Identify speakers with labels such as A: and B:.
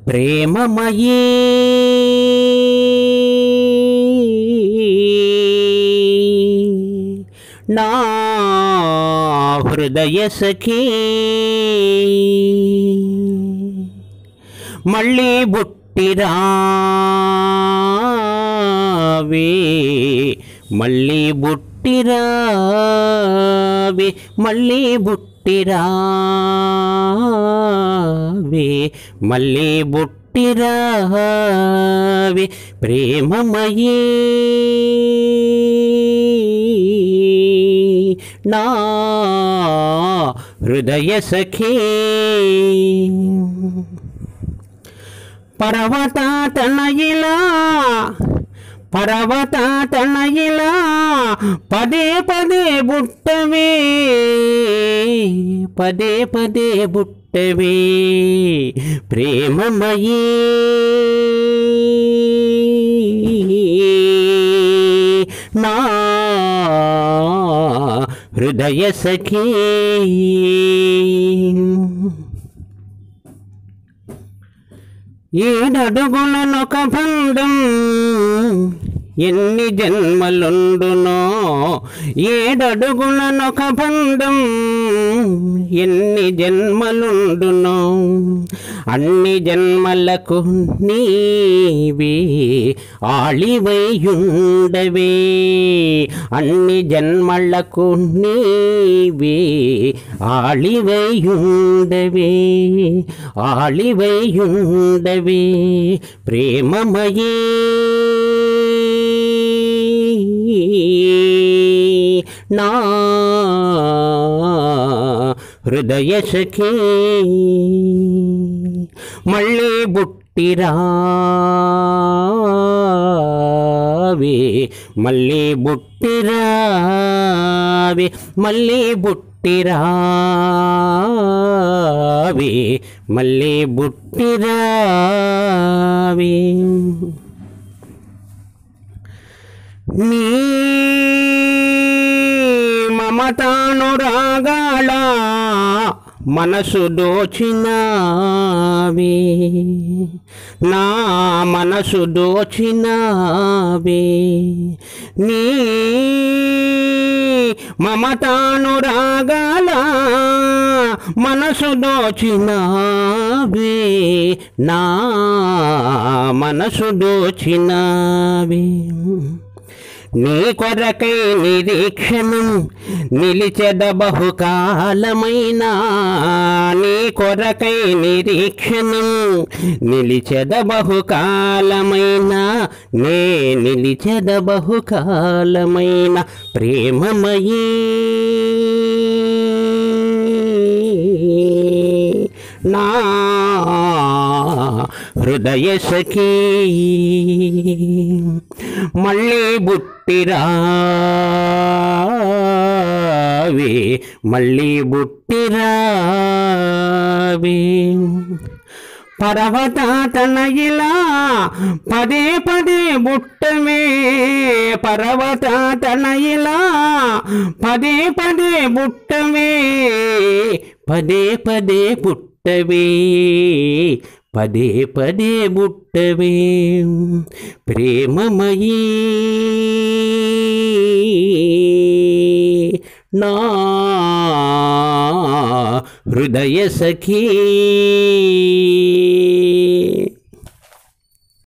A: ప్రేమమయీ నా హృదయ సఖీ మళ్ళీ బుట్టిరావే మళ్ళీ బుట్టిరావే మళ్ళీ బుట్టిరావే మళ్ళీ బుట్టిరావే ప్రేమమయీ నా హృదయ సఖీ పర్వతాతనయిలా పదే పదే బుట్టవే పదే పదే బుట్టవే ప్రేమమయీ నా హృదయ సఖీ ఏడడుగులనొక బంధం ఎన్ని జన్మలుండునో ఏడడుగులనొక బంధం ఎన్ని జన్మలుండునో అన్ని జన్మలకు నీవే ఆళివైయుండవే అన్ని జన్మలకు నీవే ఆళివైయుండవే ఆళివైయుండవే ప్రేమమయీ నా హృదయ సఖీ మళ్ళీ బుట్టిరావే మళ్ళీ బుట్టిరావే మళ్ళీ బుట్టిరావే మళ్ళీ బుట్టిరావే నీ మమతానురాగాల మనసు దోచినావే నా మనసు దోచినావే నీ మమతానురాగాల మనసు దోచినావే నా మనసు దోచినావే నీ కొరకై నిరీక్షణం నిలిచెద బహుకాలమైనా నీ కొరకై నిరీక్షణం నిలిచెద బహుకాలమైనా నే నిలిచెద బహుకాలమైన ప్రేమమయీ నా హృదయ సఖీ మళ్ళీ బుట్టిరావే మళ్ళీ బుట్టిరావే పర్వతాతనయిలా పదే పదే బుట్టవే పర్వతాతనయిలా పదే పదే బుట్టవే పదే పదే బుట్టవే పదే పదే బుట్టవే ప్రేమమయీ నా హృదయ సఖీ